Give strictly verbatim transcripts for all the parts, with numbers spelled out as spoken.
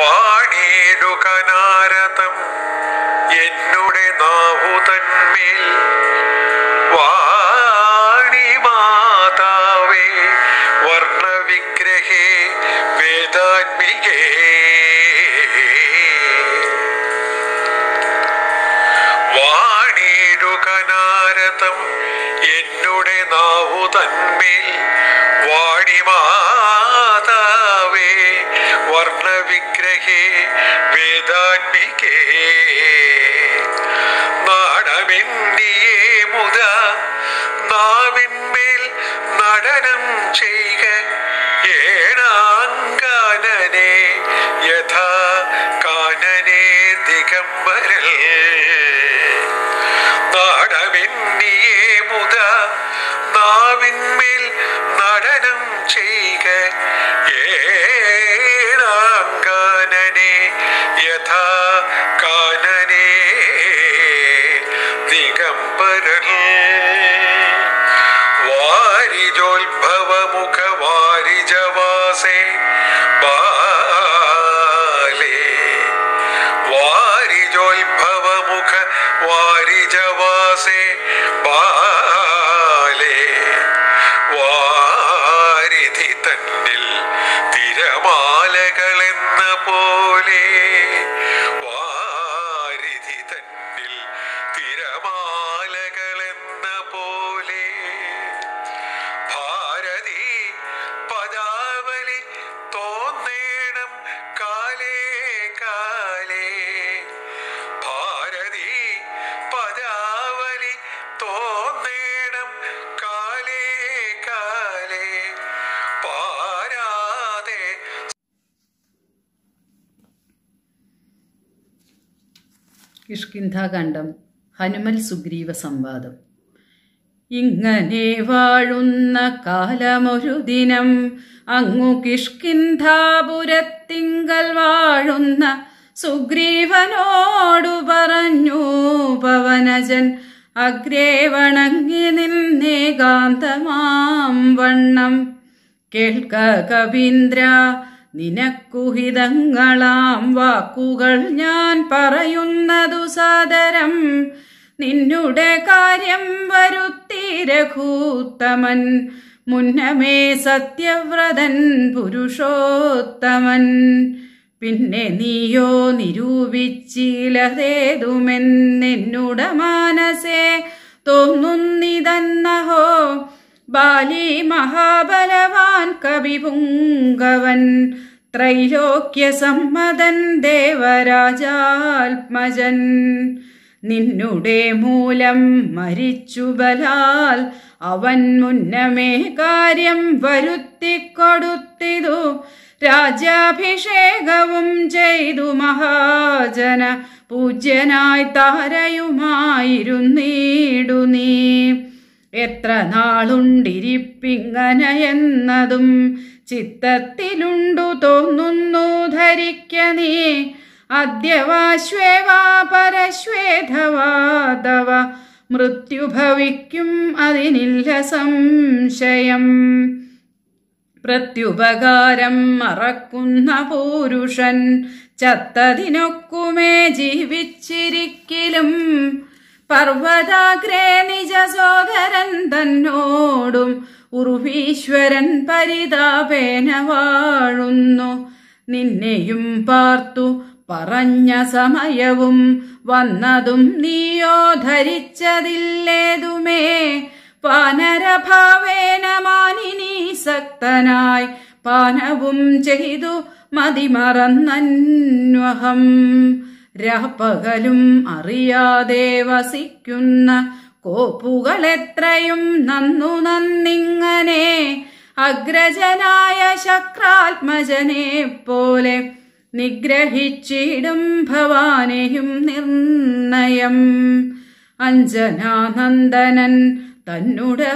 വാണിടുകനാരതം എന്നുടെ നാവുതന്മേൽ വാണി മാതാവേ വർണ്ണവിഗ്രഹേ വേദാത്മികേ വാണിടുകനാരതം എന്നുടെ നാവുതന്മേൽ വാണി മാതാവേ വർണ്ണവിഗ്രഹേ വേദാത്മികേ നാടമെന്നിയേ മുത നാവിന്മേൽ നടനം ചെയ്യുക ഏണാങ്കാനനെ യഥാ കാനനെ ദിഗംബരൽ നാടമെന്നിയേ മുത നാവിന്മേൽ നടനം ചെയ്യുക ഏണാങ്കാനനെ യഥാ കാനനെ ദിഗംബരൽ വാരിജോത്ഭവമുഖ വാരിജവാസേ ബാലേ വാരിജോത്ഭവമുഖ വാരിജവാസേ ബാലേ വാരിധി തന്നിൽ തിരമാലകളെന്ന പോലെ വാരിധി തന്നിൽ തിരമാലകളെന്ന പോലെ ഭാരതി പദാവലി തോന്നേണം കാലേ കാലേ ഭാരതി പദാവലി തോന്നേണം കാലേ കാലേ പാരാതെ. കിഷ്കിന്ധാകാന്ഡം ഹനുമൽ സുഗ്രീവ സംവാദം. ഇങ്ങനെ വാഴുന്ന കാലമൊരു ദിനം അങ്ങു കിഷ്കിന്ധാപുരത്തിങ്കൽ വാഴുന്ന സുഗ്രീവനോടു പറഞ്ഞു പവനജൻ, അഗ്രേ വണങ്ങി നിന്നേകാന്തമാം വണ്ണം. കേൾക്ക കവീന്ദ്ര, നിനക്കുഹിതങ്ങളാം വാക്കുകൾ ഞാൻ പറയുന്നതു സാദരം. നിന്നുടെ കാര്യം വരുത്തി രഘൂത്തമൻ, മുന്നമേ സത്യവ്രതൻ പുരുഷോത്തമൻ. പിന്നെ നീയോ നിരൂപിച്ചിലതേതുമെന്നെന്നുട മാനസേ തോന്നുന്നിതന്നഹോ. ബാലി മഹാബലവാൻ കവിപുങ്കവൻ, ത്രൈലോക്യ സമ്മതൻ ദേവരാജാത്മജൻ. നിന്നുടെ മൂലം മരിച്ചു ബലാൽ അവൻ മുന്നമേ കാര്യം വരുത്തിക്കൊടുത്തിതു. രാജ്യാഭിഷേകവും ചെയ്തു മഹാജന പൂജ്യനായി താരയുമായിരുന്നീടു നീ. എത്ര നാളുണ്ടിരിപ്പിങ്ങനയെന്നതും ചിത്തത്തിലുണ്ടു തോന്നുന്നു ധരിക്ക നീ. അദ്യവാശ്വേവാ പരശ്വേധവാദവ മൃത്യുഭവിക്കും അതിനില്ല സംശയം. പ്രത്യുപകാരം മറക്കുന്ന പുരുഷൻ ചത്തതിനൊക്കുമേ ജീവിച്ചിരിക്കലും. പർവ്വതാഗ്രേ നിജ സോദരൻ തന്നോടും ഉർവീശ്വരൻ പരിതാപേന വാഴുന്നു. നിന്നെയും പാർത്തു പറഞ്ഞ സമയവും വന്നതും നീയോ ധരിച്ചതില്ലേതുമേ. പാനരഭാവേന മാനിനി സക്തനായി പാനവും ചെയ്തു മതിമറന്നന്വഹം. രാപ്പകലും അറിയാതെ വസിക്കുന്ന കോപ്പുകളെത്രയും നന്നു നന്നിങ്ങനെ. അഗ്രജനായ ശക്രാത്മജനെ പോലെ നിഗ്രഹിച്ചിടും ഭവാനെയും നിർണയം. അഞ്ജനാനന്ദനൻ തന്നുടെ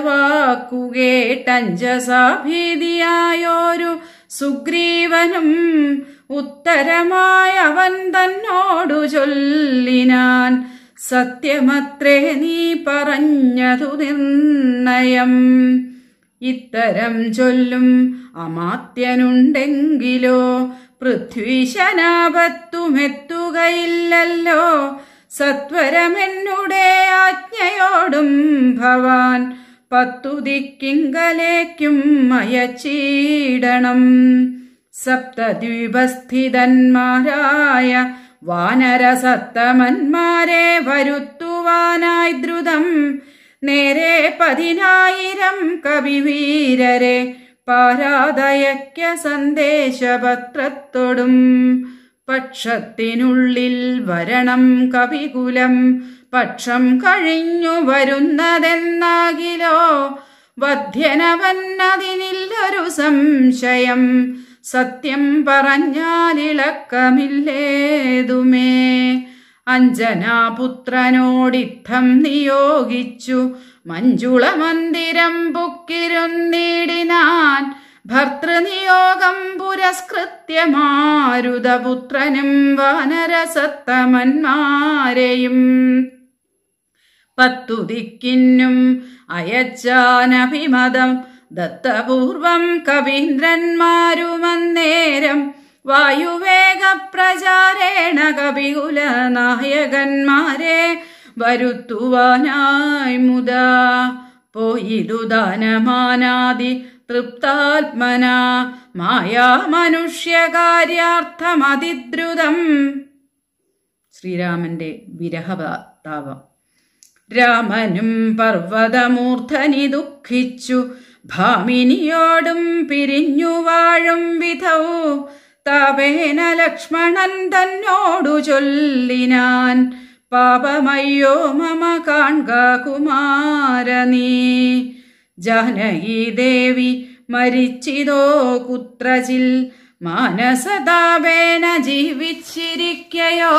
വാക്കുകേട്ടഞ്ജസാഭീതിയായോരു സുഗ്രീവനും ഉത്തരമായവൻ തന്നോടു ചൊല്ലിനാൻ. സത്യമത്രേ നീ പറഞ്ഞതു നിർണയം. ഇത്തരം ചൊല്ലും അമാത്യനുണ്ടെങ്കിലോ പൃഥ്വീശനാപത്തുമെത്തുകയില്ലല്ലോ സത്വരമെന്നുടെ ആജ്ഞയോടും ഭവാൻ പത്തുദിക്കിങ്കലേക്കും അയച്ചിടണം. സപ്തദ്വീപസ്ഥിതന്മാരായ വാനരസത്തമന്മാരെ വരുത്തുവാനായി ദ്രുതം നേരെ പതിനായിരം കവിവീരരെ പാരാതയക്യ സന്ദേശപത്രത്തോടും. പക്ഷത്തിനുള്ളിൽ വരണം കവികുലം പക്ഷം കഴിഞ്ഞു വരുന്നതെന്നാകിലോ വധ്യനവന്നതിനില്ലൊരു സംശയം സത്യം പറഞ്ഞാലിളക്കമില്ലേതുമേ. അഞ്ജനാപുത്രനോടിത്തം നിയോഗിച്ചു മഞ്ജുള മന്ദിരം പുക്കിരുന്നിടിനാൻ. ഭർത്തൃനിയോഗം പുരസ്കൃത്യ മാരുതപുത്രനും വാനരസത്തമന്മാരെയും പത്തുദിക്കിന്നും അയച്ചാനഭിമതം ദത്തപൂർവം കവീന്ദ്രന്മാരുമന്നേരം വായുവേഗ പ്രചാരേണ കപികുല നായകന്മാരെ വരുത്തുവാനായി മുദാ. പോയിതു ദാനമാനാദി തൃപ്താത്മന മായാ മനുഷ്യകാര്യാർത്ഥമതിദ്രുതം. ശ്രീരാമന്റെ വിരഹതാപം. രാമനും പർവ്വതമൂർധനി ദുഃഖിച്ചു ഭാമിനിയോടും പിരിഞ്ഞു വാഴും വിധൗ താപേന ലക്ഷ്മണൻ തന്നോടു ചൊല്ലിനാൻ. പാപമയ്യോ മമ കാൺക കുമാര നീ. ജാനകി ദേവി മരിച്ചിതോ കുത്രചിൽ മാനസതാപേന ജീവിച്ചിരിക്കയോ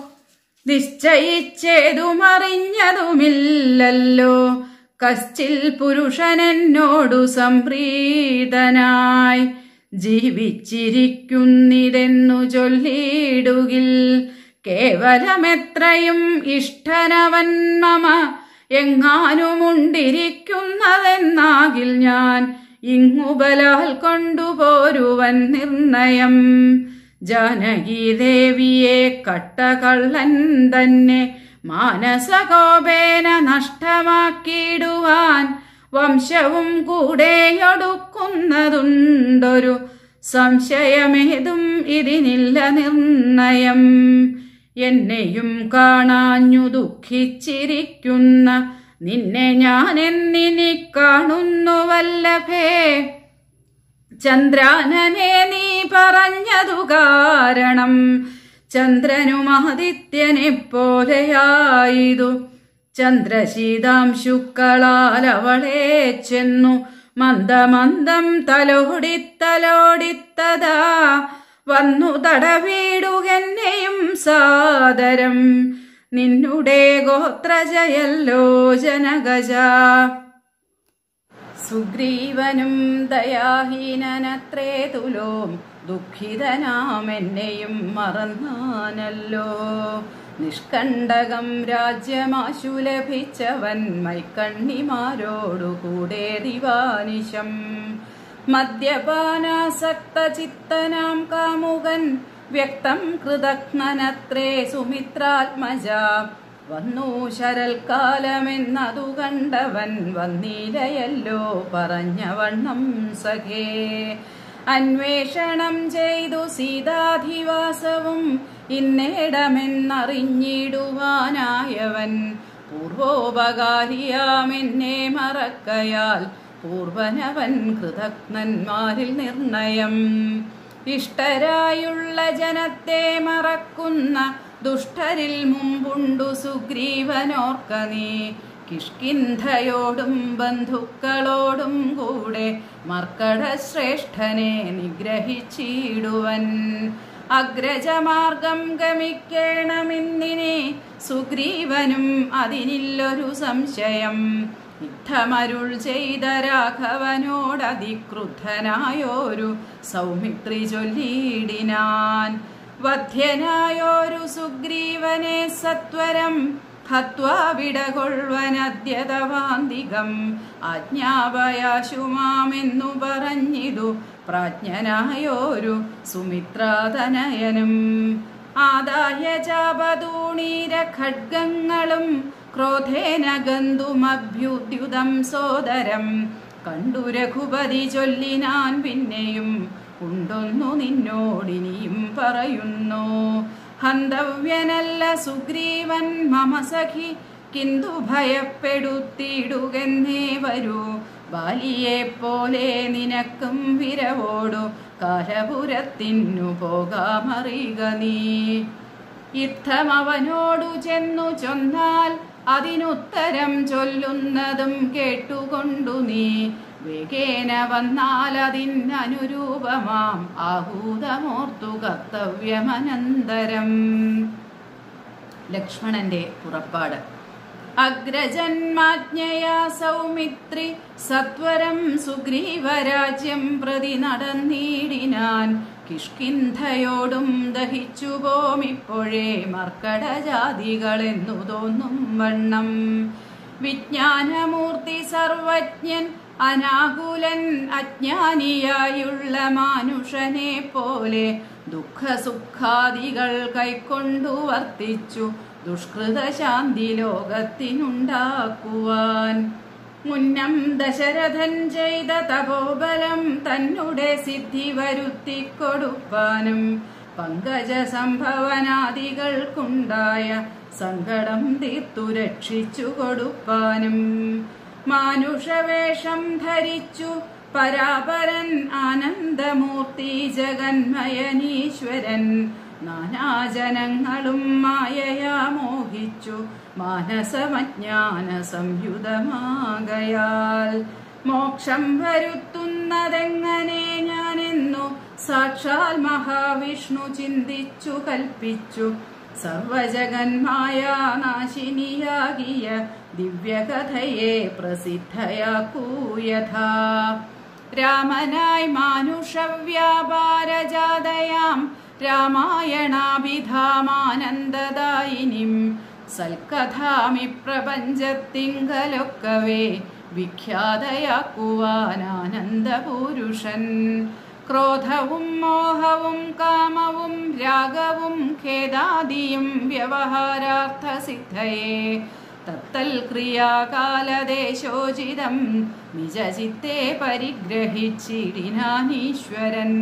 നിശ്ചയിച്ചേതുമറിഞ്ഞതുമില്ലല്ലോ കശ്ചിൽ പുരുഷനെന്നോടു സംപ്രീതനായി ജീവിച്ചിരിക്കുന്നിതെന്നു ചൊല്ലിടുകിൽ കേവലമെത്രയും ഇഷ്ടനവൻ മമ എങ്ങാനുമുണ്ടിരിക്കുന്നതെന്നാകിൽ ഞാൻ ഇങ്ങുബലാൽ കൊണ്ടുപോരുവൻ നിർണയം. ജാനകി ദേവിയെ കട്ടകള്ളൻ തന്നെ മാനസകോപേന നഷ്ടമാക്കിയിടുവാൻ വംശവും കൂടെയൊടുക്കുന്നതുണ്ടൊരു സംശയമേതും ഇതിനില്ല നിർണയം. എന്നെയും കാണാഞ്ഞു ദുഃഖിച്ചിരിക്കുന്ന നിന്നെ ഞാൻ എന്നിനി കാണുന്നു വല്ലഭേ. ചന്ദ്രാനനെ നീ പറഞ്ഞതു കാരണം ചന്ദ്രനും ആദിത്യനെ പോലെയായിതു. ചന്ദ്രശീതാംശുക്കളാൽ അവളെ ചെന്നു മന്ദമന്ദം തലോടിത്തലോടിത്തതാ വന്നു തടവീടുകെന്നെയും സാദരം. നിന്നുടെ ഗോത്രജയല്ലോ ജനഗജ. സുഗ്രീവനും ദയാഹീനനത്രേ തുലോം ദുഃഖിതനാമെന്നെയും മറന്നാനല്ലോ. നിഷ്കണ്ടകം രാജ്യമാശു ലഭിച്ചവൻ മൈക്കണ്ണിമാരോടുകൂടെ ദിവാനിശം. മദ്യപാനാസക്തചിത്തനാം കാമുകൻ വ്യക്തം കൃതഘ്നനത്രേ സുമിത്രാത്മജ. വന്നു ശരൽക്കാലമെന്നതു കണ്ടവൻ വന്നിലയല്ലോ പറഞ്ഞവണ്ണം സഖേ. അന്വേഷണം ചെയ്തു സീതാധിവാസവും ഇന്നേടമെന്നറിഞ്ഞിടുവാനായവൻ പൂർവോപകാരിയാമെന്നെ മറക്കയാൽ പൂർവനവൻ കൃതഘ്നന്മാരിൽ നിർണയം. ഇഷ്ടരായുള്ള ജനത്തെ മറക്കുന്ന ദുഷ്ടരിൽ മുമ്പുണ്ടു സുഗ്രീവനോർക്ക നീ. കിഷ്കിന്ധയോടും ബന്ധുക്കളോടും കൂടെ മർക്കടശ്രേഷ്ഠനെ നിഗ്രഹിച്ചിടുവൻ. അഗ്രജമാർഗം ഗമിക്കേണമിന്നിനെ സുഗ്രീവനും അതിനില്ലൊരു സംശയം. യുദ്ധമരുൾ ചെയ്ത രാഘവനോടതിക്രുദ്ധനായോരു സൗമിത്രി ചൊല്ലിയിടിനാൻ. വധ്യനായോരു സുഗ്രീവനെ സത്വരം ഹത്വാ വിടകൊള്ളുവനദ്യതവാന്തികം. ആജ്ഞാപയാശുമാമെന്നു പറഞ്ഞിതു പ്രാജ്ഞനായോരു സുമിത്രാതനയനും. ആദായ ചാപതൂണീര ഖഡ്ഗങ്ങളും ക്രോധേന ഗന്ധുമഭ്യുദ്യുതം സോദരം. കണ്ടു രഘുപതി ചൊല്ലിനാൻ പിന്നെയും ഉണ്ടൊന്നു നിന്നോടിനിയും പറയുന്നു. ഹന്തവ്യനല്ല സുഗ്രീവൻ മമ സഖി, കിന്തു ഭയപ്പെടുത്തിയിടുകെന്നേ വരൂ. ബാലിയെ പോലെ നിനക്കും വിരവോടു കാലപുരത്തിനു പോകാമറിയുക നീ. യുദ്ധം അവനോടു ചെന്നു ചൊന്നാൽ അതിനുത്തരം ചൊല്ലുന്നതും കേട്ടുകൊണ്ടു നീ. വേഗേന വന്നാൽ അതിനനുരൂപമാം ആഹൂതമോർത്തു കർത്തവ്യമനന്തരം. ലക്ഷ്മണന്റെ പുറപ്പാട്. അഗ്രജന്മാജ്ഞയാ സൗമിത്രി സത്വരം സുഗ്രീവരാജ്യം പ്രതി നടന്നിടിനാൻ. കിഷ്കിന്ധയോടും ദഹിച്ചു പോമിപ്പോഴേ മർക്കടജാതികളെന്നു തോന്നും വണ്ണം. വിജ്ഞാനമൂർത്തി സർവജ്ഞൻ അനാകുലൻ അജ്ഞാനിയായുള്ള മാനുഷനെ പോലെ ദുഃഖസുഖാദികൾ കൈക്കൊണ്ടു വർത്തിച്ചു ദുഷ്കൃതശാന്തി ലോകത്തിനുണ്ടാക്കുവാൻ. മുന്നം ദശരഥൻ ചെയ്ത തപോബലം തന്നുടെ സിദ്ധി വരുത്തിക്കൊടുപ്പാനും പങ്കജ സംഭവനാദികൾക്കുണ്ടായ സങ്കടം തീർത്തു രക്ഷിച്ചു കൊടുപ്പാനും. മാനുഷവേഷം ധരിച്ചു പരാപരൻ ആനന്ദമൂർത്തി ജഗന്മയനീശ്വരൻ. നാനാജനങ്ങളും മായയാ മോഹിച്ചു മാനസമജ്ഞാന സംയുതമാകയാൽ. മോക്ഷം വരുത്തുന്നതെങ്ങനെ ഞാനെന്നു സാക്ഷാൽ മഹാവിഷ്ണു ചിന്തിച്ചു കൽപ്പിച്ചു. സർവജഗന്മായ നാശിനിയാകിയ ദിവ്യകഥയെ പ്രസിദ്ധയാക്കൂ യഥാ. രാമനായി മാനുഷവ്യാപാരജാതയാം രാമായണാഭിധാമാനന്ദദായിനിം. സൽക്കഥാമി പ്രപഞ്ചത്തിങ്കലൊക്കവേ വിഖ്യാതയാക്കുവാനാനന്ദപുരുഷൻ. ക്രോധവും മോഹവും കാമവും രാഗവും ഖേദാദിയും വ്യവഹാരാർത്ഥസിദ്ധയേ തത്തൽ ക്രിയാകാലദേശോചിതം നിജചിത്തെ പരിഗ്രഹിച്ചിടിനാനീശ്വരൻ.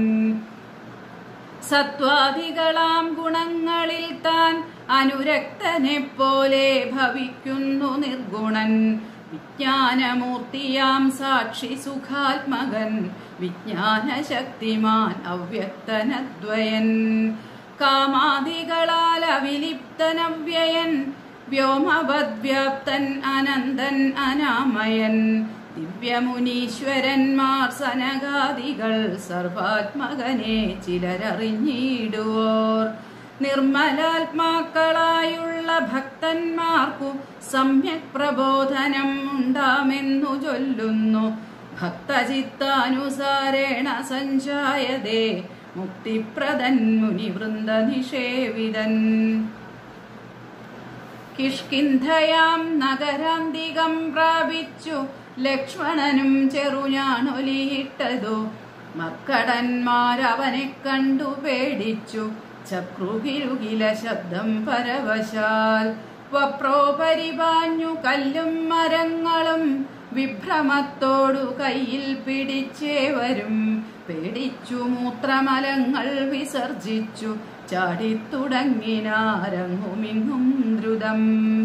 സത്വാദികളാം ഗുണങ്ങളിൽ താൻ അനുരക്തനെ പോലെ ഭവിക്കുന്നു നിർഗുണൻ. വിജ്ഞാനമൂർത്തിയാം സാക്ഷി സുഖാത്മകൻ വിജ്ഞാനശക്തിമാൻ അവ്യക്തനദ്വയൻ. കാമാദികളാൽ അവിലിപ്തനവ്യയൻ വ്യോമവദ്വ്യാപ്തൻ അനന്തൻ അനാമയൻ. ദിവ്യമുനീശ്വരന്മാർ സനകാദികൾ സർവാത്മകനെ ചിലരറിഞ്ഞിടുവോർ. നിർമ്മലാത്മാക്കളായുള്ള ഭക്തന്മാർക്കു സമ്യക് പ്രബോധനം ഉണ്ടാമെന്നു ചൊല്ലുന്നു. ഭക്തചിത്താനുസാരേണ സഞ്ജായതേ മുക്തിപ്രദൻ മുനിവൃന്ദ നിഷേവിതൻ. കിഷ്കിന്ധയാം നഗരാന്തികം പ്രാപിച്ചു ലക്ഷ്മണനും ചെറുഞാണൊലിയിട്ടതു. മക്കടന്മാരവനെ കണ്ടു പേടിച്ചു ചക്രുകിരുകില ശബ്ദം പരവശാൽ. വപ്രോപരിപാഞ്ഞു കല്ലും മരങ്ങളും വിഭ്രമത്തോടു കയ്യിൽ പിടിച്ചേവരും. പേടിച്ചു മൂത്രമലങ്ങൾ വിസർജിച്ചു ചാടിത്തുടങ്ങിനാരങ്ങുമിങ്ങും ദ്രുതം.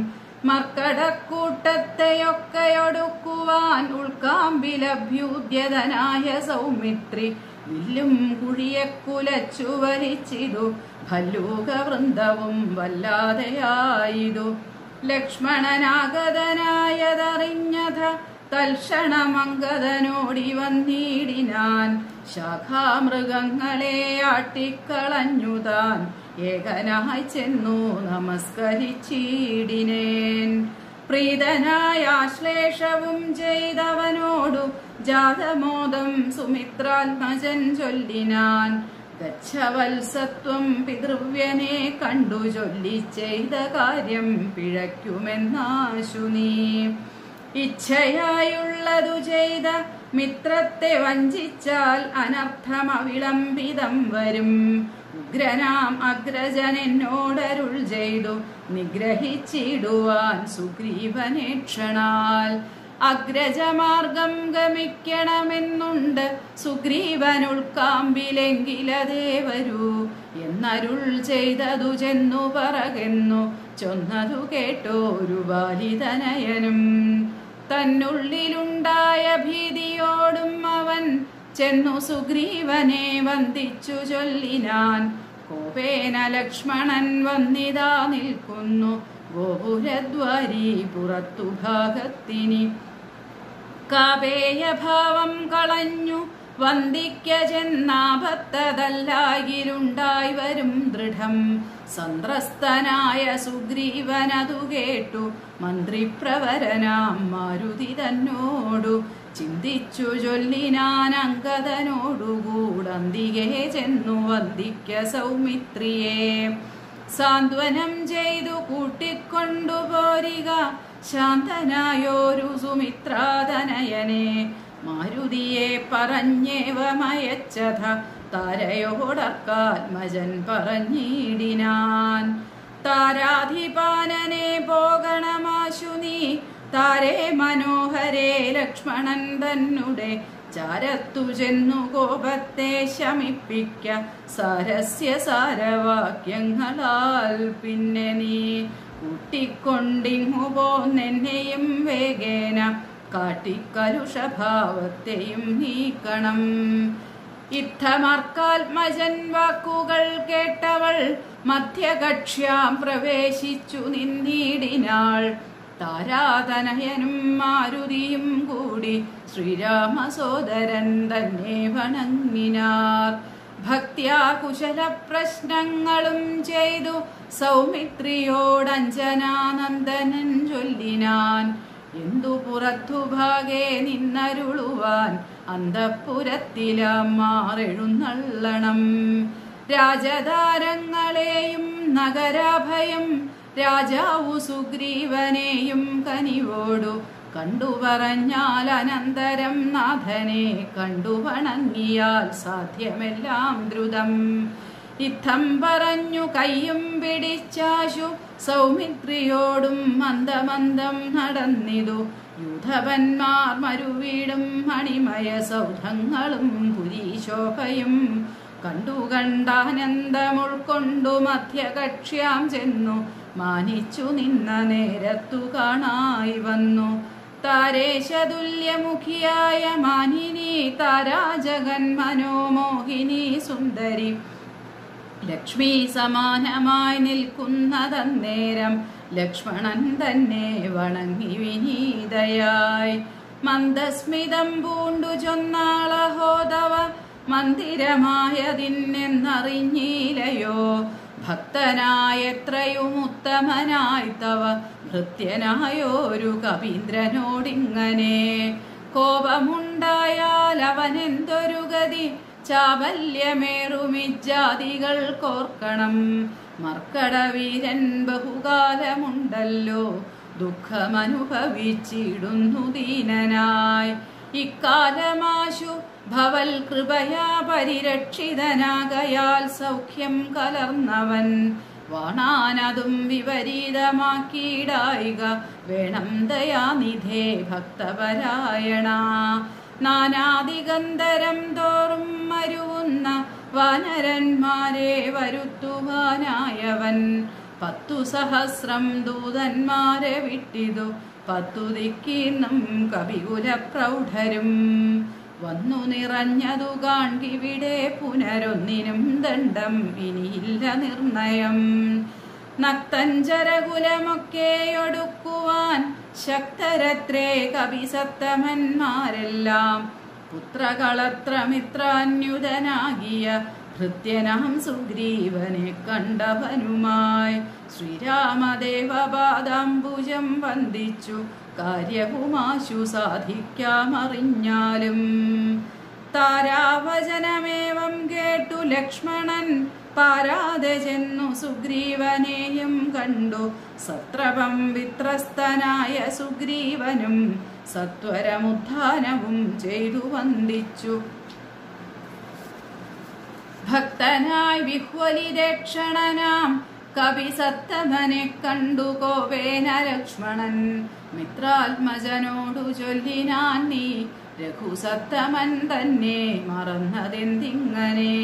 മർക്കടക്കൂട്ടത്തെയൊക്കെയൊടുക്കുവാൻ ഉൾക്കാമ്പിലഭ്യൂദ്യതനായ സൗമിത്രി വില്ലും കുഴിയെ കുലച്ചു വലിച്ചിതു. ഭല്ലൂകവൃന്ദവും വല്ലാതെയായിതു. ലക്ഷ്മണനാഗതനായതറിഞ്ഞത തൽക്ഷണമംഗതനോടി വന്നിടിനാൻ. ശാഖാമൃഗങ്ങളെ ആട്ടിക്കളഞ്ഞുതാൻ ഏകനായി ചെന്നു നമസ്കരിച്ചിടിനേൻ. പ്രീതനായ ആശ്ലേഷവും ചെയ്തവനോടു ജാതമോദം സുമിത്രാത്മജൻ ചൊല്ലിനാൻ. ഗച്ഛവത്സത്വം പിതൃവ്യനെ കണ്ടു ചൊല്ലി ചെയ്ത കാര്യം പിഴയ്ക്കുമെന്നാശു നീ. ഇച്ഛയായുള്ളതു ചെയ്ത മിത്രത്തെ വഞ്ചിച്ചാൽ അനർത്ഥം അവിളംബിതം വരും. ഉഗ്രനാം അഗ്രജൻ എന്നോടരുൾ ചെയ്തു നിഗ്രഹിച്ചിടുവാൻ സുഗ്രീവനേക്ഷണാൽ. അഗ്രജമാർഗം ഗമിക്കണമെന്നുണ്ട് സുഗ്രീവനുൾക്കാമ്പിലെങ്കിലതേ വരൂ എന്നരുൾ ചെയ്തതു ചെന്നു പറകെന്നു ചൊന്നതു കേട്ടോരു ബാലിതനയനും. തന്നുള്ളിലുണ്ടായ ഭീതിയോടും അവൻ ചെന്നു സുഗ്രീവനെ വന്ദിച്ചു ചൊല്ലിനാൻ. കോപേന ലക്ഷ്മണൻ വന്നിതാ നിൽക്കുന്നു ഗോപുരദ്വാരി പുറത്തു ഭാഗത്തിനി. കാപേയഭാവം കളഞ്ഞു വന്ദിക്ക ചെന്നാപത്തതല്ലായിരുണ്ടായി വരും ദൃഢം. സന്ത്രസ്തനായ സുഗ്രീവനതു കേട്ടു മന്ത്രിപ്രവരനാം മാരുതി തന്നോടു ചിന്തിച്ചു ചൊല്ലിനാൻ അങ്കദനോടുകൂടന്തികെ ചെന്നു വന്ദിക്ക സൗമിത്രിയെ. സാന്ത്വനം ചെയ്തു കൂട്ടിക്കൊണ്ടുപോരിക ശാന്തനായോരു സുമിത്രാതനയനെ. മാരുതിയെ പറഞ്ഞേവമയച്ചത താരയോടർക്കാത്മജൻ പറഞ്ഞിടിനാൻ. താരാധിപാനനെ പോകണമാശു നീ താരേ മനോഹരേ ലക്ഷ്മണൻ തന്നുടെ ചാരത്തു ചെന്നു കോപത്തെ ശമിപ്പിക്ക സാരസ്യ സാരവാക്യങ്ങളാൽ. പിന്നെ നീ കൂട്ടിക്കൊണ്ടിങ്ങു പോന്നെന്നെയും വേഗേന കാട്ടിക്കലുഷഭാവത്തെയും നീക്കണം. ഇത്തമർക്കാത്മജൻ വാക്കുകൾ കേട്ടവൾ മധ്യകക്ഷ്യാം പ്രവേശിച്ചു നിന്നിടിനാൾ. താരാതനയനും മാരുതിയും കൂടി ശ്രീരാമസോദരൻ തന്നെ വണങ്ങിനാർ. ഭക്ത്യാ കുശല പ്രശ്നങ്ങളും ചെയ്തു സൗമിത്രിയോടഞ്ജനാനന്ദനൻ ചൊല്ലിനാൻ. എന്തു പുറത്തു ഭാഗേ നിന്നരുളുവാൻ അന്തഃപുരത്തിലാം മാറെഴുന്നള്ളണം. രാജധാരങ്ങളെയും നഗരാഭയം രാജാവു സുഗ്രീവനെയും കനിവോടു കണ്ടു പറഞ്ഞാൽ അനന്തരം നാഥനെ കണ്ടു വണങ്ങിയാൽ സാധ്യമെല്ലാം ദ്രുതം. ഇത്തം പറഞ്ഞു കയ്യും പിടിച്ചാശു സൗമിത്രിയോടും മന്ദമന്ദം നടന്നിതു. യൂഥവന്മാർ മരുവീടും മണിമയ സൗധങ്ങളും പുരീശോഭയും കണ്ടു കണ്ടാനന്ദമുൾക്കൊണ്ടു മധ്യകക്ഷ്യാം ചെന്നു മാനിച്ചു നിന്ന നേരത്തു കാണായി വന്നു. താരേശതുല്യമുഖിയായ മാനിനി താരാജഗൻ മനോമോഹിനി സുന്ദരി ലക്ഷ്മി സമാനമായി നിൽക്കുന്നതന്നേരം ലക്ഷ്മണൻ തന്നെ വണങ്ങി വിനീതയായി. മന്ദസ്മിതം പൂണ്ടു ചൊന്നാളഹോതവ മന്ദിരമായതിന്നെന്നറിഞ്ഞീലയോ. ഭക്തനായെത്രയും ഉത്തമനായി തവ ഭൃത്യനായോരു കവീന്ദ്രനോടിങ്ങനെ. കോപമുണ്ടായാൽ അവനെന്തൊരു ഗതി ചാബല്യമേറുമിജാതികൾ കോർക്കണം. മർക്കടവീരൻ ബഹുകാലമുണ്ടല്ലോ ദുഃഖമനുഭവിച്ചിടുന്നു ദീനനായി. ഇക്കാലമാശു ഭവൽ കൃപയാ പരിരക്ഷിതനാകയാൽ സൗഖ്യം കലർന്നവൻ. വാണാനതും വിപരീതമാക്കിയിടായിക വേണം ദയാനിധേ ഭക്തപരായണ. നാനാദിഗന്ധരം തോറും മരുവുന്ന വാനരന്മാരെ വരുത്തുവാനായവൻ. പത്തു സഹസ്രം ദൂതന്മാരെ വിട്ടിതു പത്തു ദിക്കിന്നും കവികുല പ്രൗഢരും. വന്നു നിറഞ്ഞതു കാൺകിവിടെ പുനരൊന്നിനും ദണ്ഡം ഇനിയില്ല നിർണയം. നക്തഞ്ചരകുലമൊക്കെയൊടുക്കുവാൻ ശക്തരത്രേ കവിസത്തമന്മാരെല്ലാം. പുത്രകളത്രമിത്രാന്യുതനാകിയ ഭൃത്യനാം സുഗ്രീവനെ കണ്ടവനുമായി ശ്രീരാമദേവപാദാംബുജം വന്ദിച്ചു കാര്യവുമാശു സാധിക്കാമറിഞ്ഞാലും. താരാവചനമേവം കേട്ടു ലക്ഷ്മണൻ പാരാതെ ചെന്നു സുഗ്രീവനെയും കണ്ടു. സത്രപം വിത്രസ്തനായ സുഗ്രീവനും സത്വരമുദ്ധാനവും ചെയ്തു വന്ദിച്ചു. ഭക്തനായി വിഹ്വലിരക്ഷണനാം കവിസത്തമനെ കണ്ടു കോപേന ലക്ഷ്മണൻ. മിത്രാത്മജനോടു ചൊല്ലിനാൻ നീ രഘുസത്തമൻ തന്നെ മറന്നതെന്തിങ്ങനെ.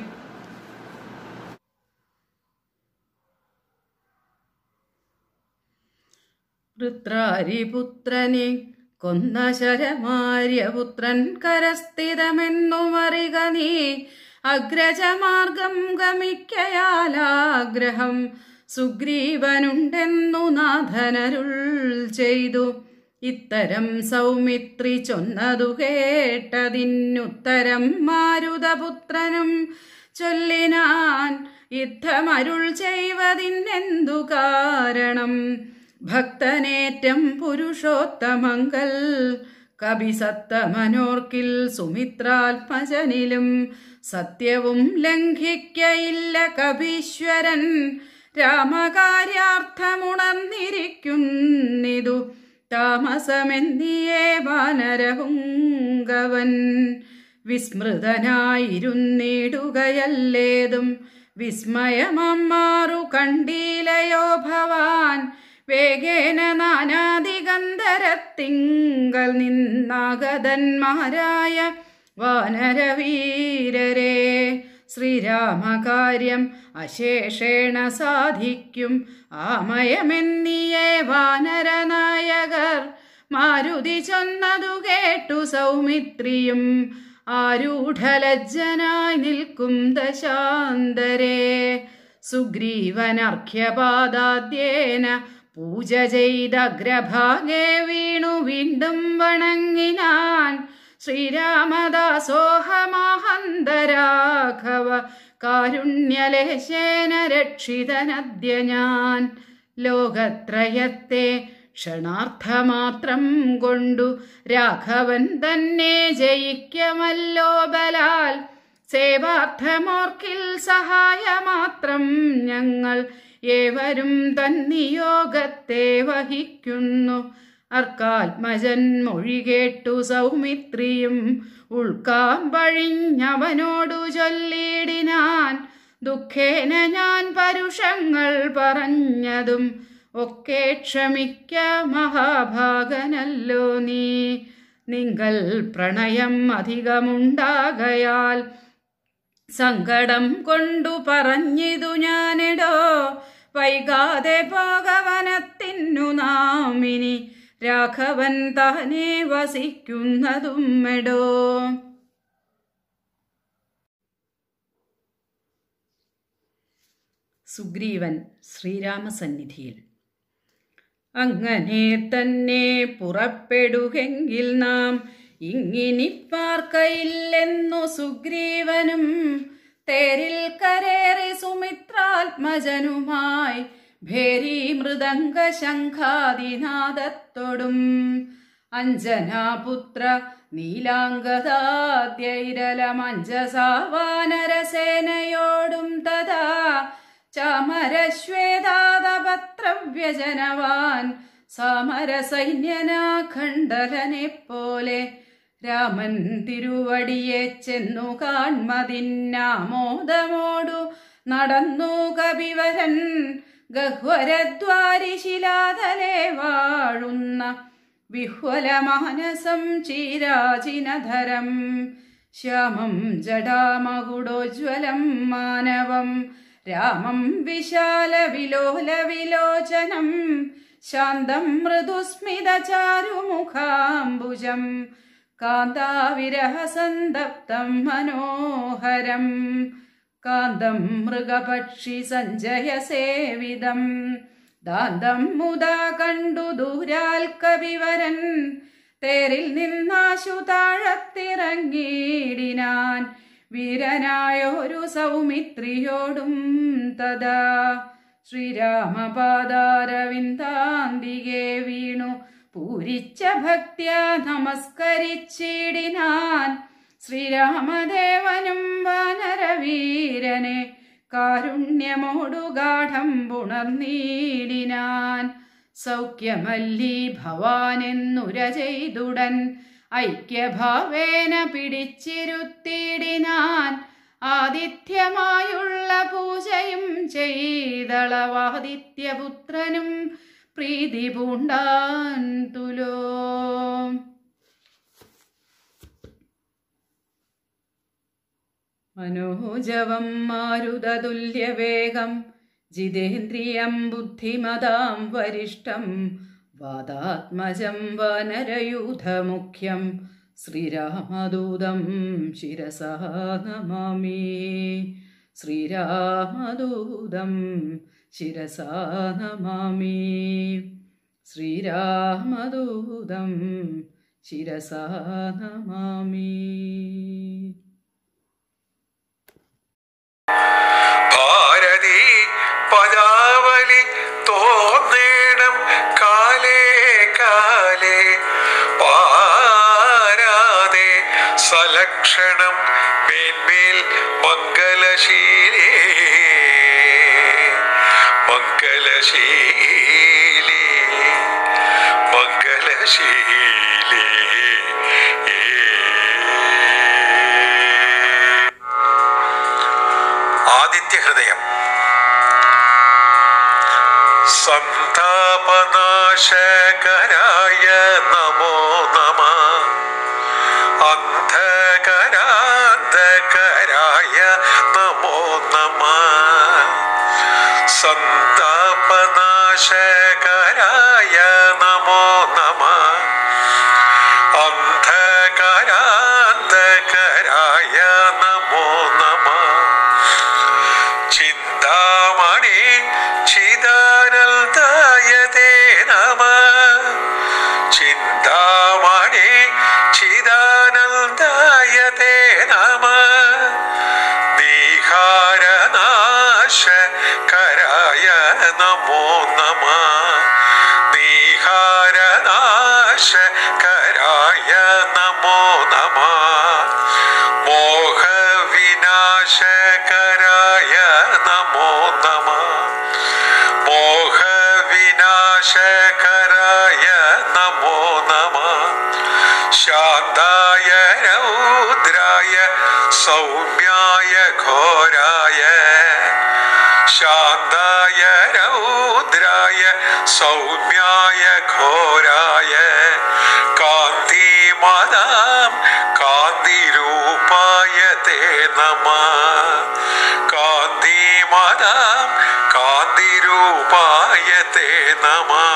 വൃത്രാരിപുത്രനെ കൊന്ന ശരമാര്യപുത്രൻ കരസ്ഥിതമെന്നു മറിക നീ. അഗ്രജമാർഗം ഗമിക്കയാലാഗ്രഹം സുഗ്രീവനുണ്ടെന്നു നാഥനരുൾ ചെയ്തു. ഇത്തരം സൗമിത്രി ചൊന്നതു കേട്ടതിനുത്തരം മാരുതപുത്രനും ചൊല്ലിനാൻ. യുദ്ധമരുൾ ചെയ്വതിനെന്തു കാരണം ഭക്തനേറ്റം പുരുഷോത്തമങ്കൽ കവിസത്തമനോർക്കിൽ സുമിത്രാത്മജനിലും സത്യവും ലംഘിക്കയില്ല കവീശ്വരൻ. രാമകാര്യാർത്ഥമുണർന്നിരിക്കുന്നിതു താമസമെന്നിയേ വാനരപുങ്കവൻ. വിസ്മൃതനായിരുന്നിടുകയല്ലേതും വിസ്മയമമ്മാറു കണ്ടീലയോ ഭവാൻ. വേഗേന നാനാദിഗന്ധരത്തിങ്കൽ നിന്നാഗതന്മാരായ വാനരവീരരെ. ശ്രീരാമകാര്യം അശേഷേണ സാധിക്കും ആമയമെന്നിയേ വാനരനായകർ. മാരുതി ചൊന്നതു കേട്ടു സൗമിത്രിയും ആരൂഢലജ്ജനായി നിൽക്കും ദശാന്തരേ. സുഗ്രീവനർഘ്യപാദാദ്യേന പൂജ ചെയ്തഗ്രഭാഗേ വീണു വീണ്ടും വണങ്ങിനാൻ. ശ്രീരാമദാസോഹമാഹന്തരാഘവ കാരുണ്യലേശേന രക്ഷിതനദ്യ ഞാൻ. ലോകത്രയത്തെ ക്ഷണാർത്ഥമാത്രം കൊണ്ടു രാഘവൻ തന്നെ ജയിക്കമല്ലോ ബലാൽ. സേവാർത്ഥമോർക്കിൽ സഹായമാത്രം ഞങ്ങൾ ഏവരും തന്നിയോഗത്തെ വഹിക്കുന്നു. അർക്കാത്മജൻ മൊഴി കേട്ടു സൗമിത്രിയും ഉൾക്കാമ്പഴിഞ്ഞവനോടു ചൊല്ലിടിനാൻ. ദുഃഖേന ഞാൻ പരുഷങ്ങൾ പറഞ്ഞതും ഒക്കെ ക്ഷമിക്ക മഹാഭാഗനല്ലോ നീ. നിങ്ങൾ പ്രണയം അധികമുണ്ടാകയാൽ സങ്കടം കൊണ്ടു പറഞ്ഞിതു ഞാനിടോ. വൈകാതെ പോകവനത്തിനു നാമിനി രാഘവൻ താനെ വസിക്കുന്നതും എടോ. സുഗ്രീവൻ ശ്രീരാമസന്നിധിയിൽ. അങ്ങനെ തന്നെ പുറപ്പെടുകെങ്കിൽ നാം ഇങ്ങിനി പാർക്കയില്ലെന്നു സുഗ്രീവനും തേരിൽ കരേറി സുമിത്രാത്മജനുമായി ഭേരി മൃദംഗ ശംഖാദിനാദത്തോടും. അഞ്ജനാപുത്ര നീലാംഗദാദ്യൈരലമഞ്ജസാവാനരസേനയോടും തഥാ ചാമരശ്വേതാദപത്രവ്യജനവാൻ സാമരസൈന്യനാ ഖണ്ഡലനെ പോലെ. രാമൻ തിരുവടിയെ ചെന്നു കാൺമതിന്നാമോദമോടു നടന്നു കപിവരൻ. ഗഹ്വരദ്വാരിശിലാതലേ വാഴുന്ന വിഹ്വലമാനസം ചീരാചിനധരം. ശ്യാമം ജടാമകുടോജ്വലം മാനവം രാമം വിശാല വിലോല വിലോചനം. ശാന്തം മൃദുസ്മിതചാരുമുഖാംബുജം കാന്താവിരഹസന്തപ്തം മനോഹരം. കാന്തം മൃഗപക്ഷി സഞ്ജയ സേവിതം ദാന്തം മുദാ കണ്ടു ദൂരാൽ കവിവരൻ. തേരിൽ നിന്നാശു താഴത്തിറങ്ങിയിടിനാൻ വീരനായൊരു സൗമിത്രിയോടും തഥാ. ശ്രീരാമപാദാരവിന്ദാന്തികെ വീണു പൂരിച്ച ഭക്ത്യാ നമസ്കരിച്ചിടിനാൻ. ശ്രീരാമദേവനും വാനരവീരനെ കാരുണ്യമോടു ഗാഠം പുണർന്നീടിനാൻ. സൗഖ്യമല്ലി ഭവാനെന്നുര ചെയ്തുടൻ ഐക്യഭാവേന പിടിച്ചിരുത്തിയിടിനാൻ. ആതിഥ്യമായുള്ള പൂജയും ചെയ്തളവാദിത്യപുത്രനും പ്രീതി പൂണ്ടാൻ തുലോ. മനോജവം മാരുതതുല്യവേഗം ജിതേന്ദ്രിയം ബുദ്ധിമതാം വരിഷ്ഠം വാദാത്മജം വാനരയൂഥമുഖ്യം ശ്രീരാമദൂതം ശിരസാ നമാമി. ശ്രീരാമദൂതം ശിരസാ നമാമി. ശ്രീരാമദൂതം ശിരസാ നമാമി. ഭാരതി പദാവലി തോന്നേണം കാലേ കാലേ പാരാതെ സലക്ഷണം മേന്മേൽ മംഗലശീലേ മംഗലശീലേ മംഗലശീലേ. ആദിത്യഹൃദയം. സന്താപനാശകരായ നമോ നമഃ. അന്ധകരാന്ധകരായ നമോ നമഃ. സന്താപനാശകരായ നമോ നമഃ. അന്ധകരാന്ധകരായ നമോ നമഃ. ചിന്താമണി ചിദാനന്ദായ തേ നമഃ. ചിന്താമണി ചിദാനന്ദായ തേ നമഃ. നീഹാരനാശകരായ നമോ നമഃ. നീഹാരനാശകരായ നമോ നമഃ. മോഹവിനാശകരായ നമോ നമഃ. മോഹവിനാശകരായ നമോ നമഃ. ശാന്തായ രൗദ്രായ സൗമ്യായ ഘോരായ. ശാന്തായ രൗദ്രായ സൗമ്യായ ഘോരായ. കാന്തിമതാം കാന്തിരൂപായ തേ നമഃ. കാന്തിമതാം കാന്തിരൂപായ തേ നമഃ.